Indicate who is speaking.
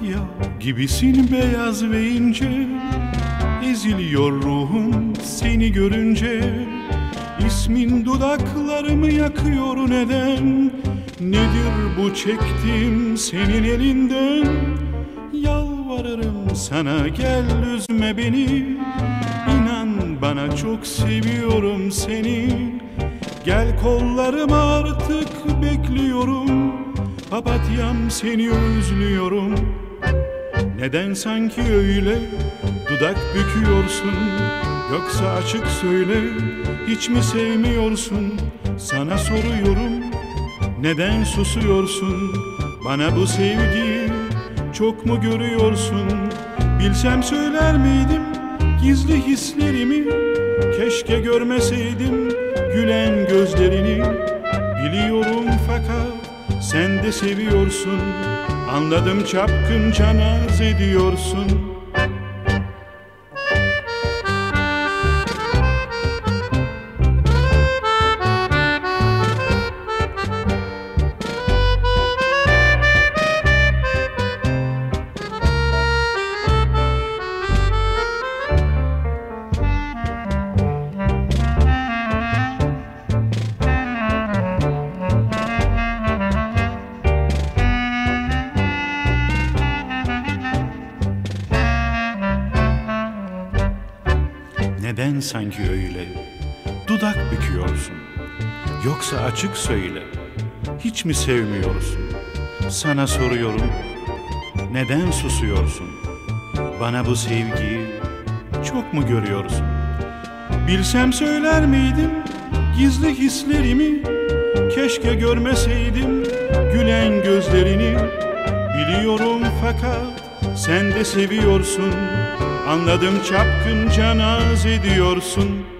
Speaker 1: Papatya gibisin beyaz ve ince, eziliyor ruhum seni görünce. İsmin dudaklarımı yakıyor neden? Nedir bu çektiğim senin elinden? Yalvarırım sana gel üzme beni, İnan bana çok seviyorum seni. Gel kollarıma artık bekliyorum, papatyam seni özlüyorum. Neden sanki öyle dudak büküyorsun? Yoksa açık söyle, hiç mi sevmiyorsun? Sana soruyorum, neden susuyorsun? Bana bu sevgiyi çok mu görüyorsun? Bilsem söyler miydim gizli hislerimi? Keşke görmeseydim gülen gözlerini. Biliyorum fakat sen de seviyorsun, anladım çapkınca naz ediyorsun. Neden sanki öyle dudak büküyorsun? Yoksa açık söyle, hiç mi sevmiyorsun? Sana soruyorum, neden susuyorsun? Bana bu sevgiyi çok mu görüyorsun? Bilsem söyler miydim gizli hislerimi? Keşke görmeseydim gülen gözlerini. Biliyorum fakat sen de seviyorsun, anladım çapkınca naz ediyorsun.